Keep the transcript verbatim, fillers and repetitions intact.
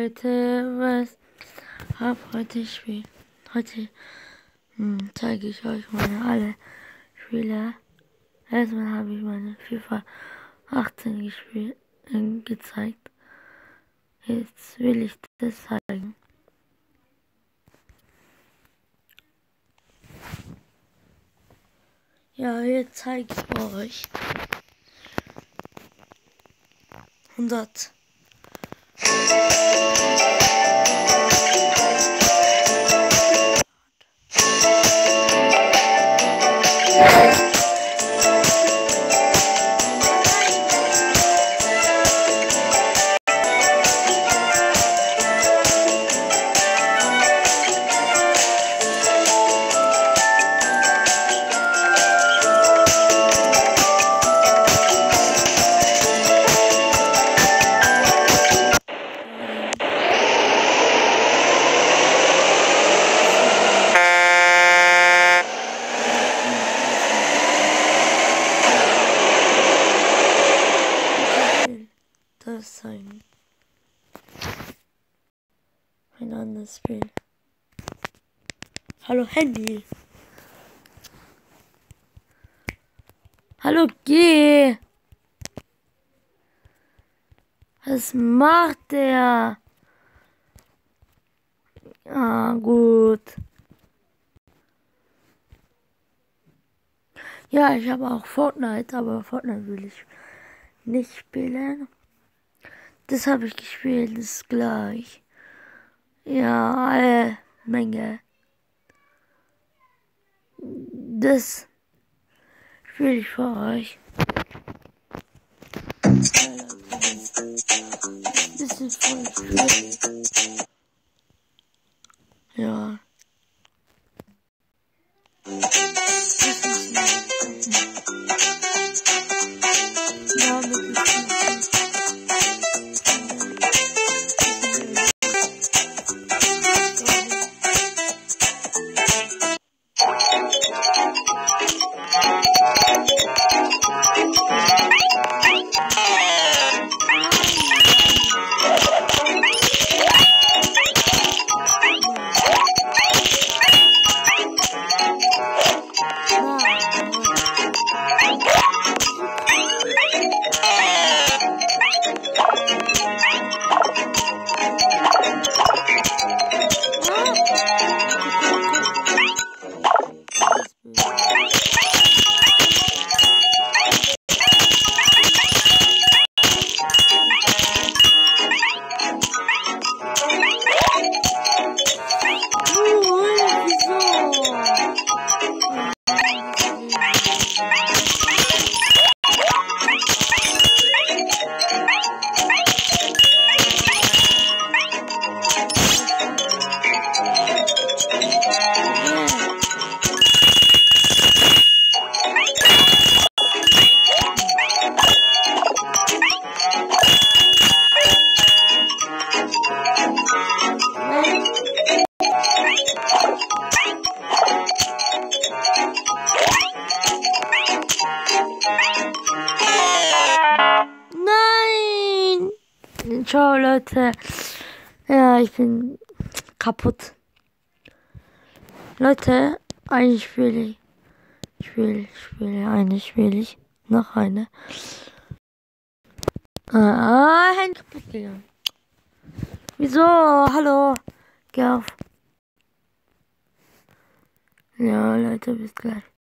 Leute, was hab heute Spiel? Heute hm, zeige ich euch meine alle Spiele. Erstmal habe ich meine FIFA achtzehn gespielt, äh, gezeigt. Jetzt will ich das zeigen. Ja, jetzt zeige ich euch. hundert. Das zeigen. Ein anderes Spiel. Hallo Handy. Hallo G. Was macht der? Ah, gut. Ja, ich habe auch Fortnite, aber Fortnite will ich nicht spielen. Das habe ich gespielt, das ist gleich. Ja, alle Menge. Das spiele ich für euch. Das ist voll schwierig. Ja. Ja, mit Ciao Leute. Ja, ich bin kaputt. Leute, eigentlich will ich. Ich will, ich will, eigentlich will ich. Noch eine. Ah, Handy kaputt gegangen. Wieso? Hallo. Geh auf. Ja, Leute, bis gleich.